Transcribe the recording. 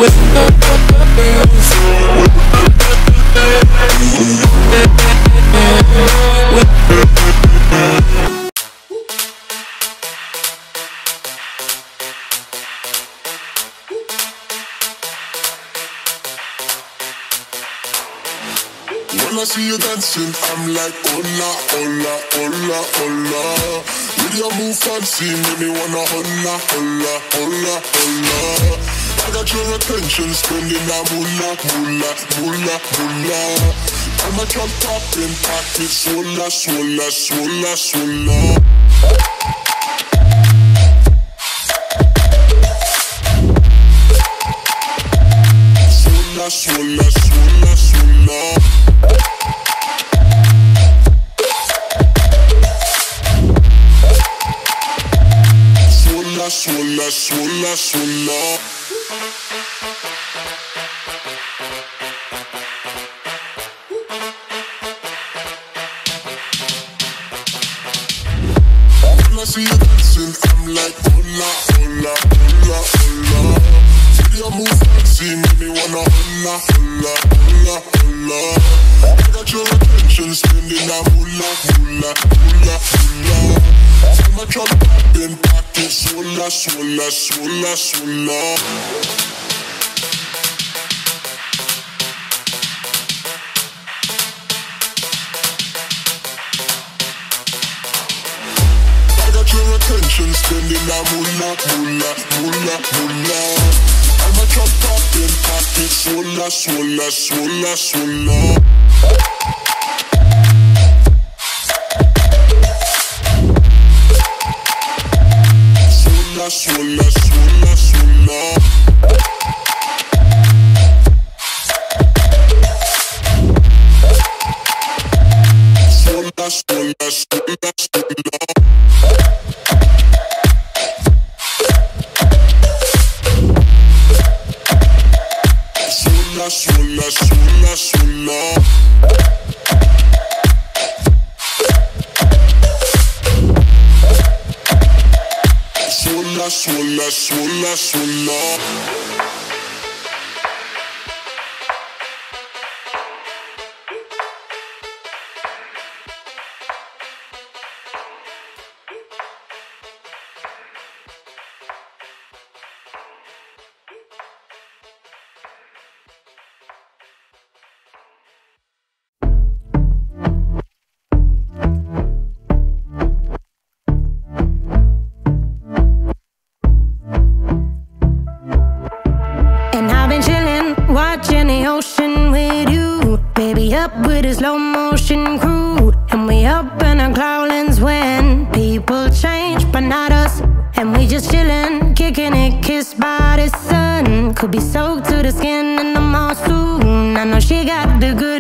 When I see you dancing, I'm like, hola, hola, hola, hola. With your move fancy, make me wanna hola, hola, hola, hola. I got your attention, spending that moolah, moolah, moolah, moolah. I'm a drop popping, pocket, swola, swola, swola, swola. Swola, swola, swola, swola. Swola, swola, swola. When I see you dancing, I'm like, hola, hola, hola, hola. See your move fancy, make me wanna hola, hola, hola, hola. I got your attention, spending that moolah, moolah, moolah, moolah. I'm a drop poppin', pocket, swola, swola, swola, swola. I got your attention, spending that moolah, moolah, moolah, moolah. I'm a drop poppin', pocket, swola, swola, swola, swola. Swola, swola, swola. Swola, swola, swola, swola. Swola, swola, swola, swola. Swola, swola, swola. Watching the ocean with you, baby, up with a slow motion crew. And we up in our cloudlands when people change, but not us. And we just chillin', kicking it, kissed by the sun. Could be soaked to the skin in the monsoon. I know she got the good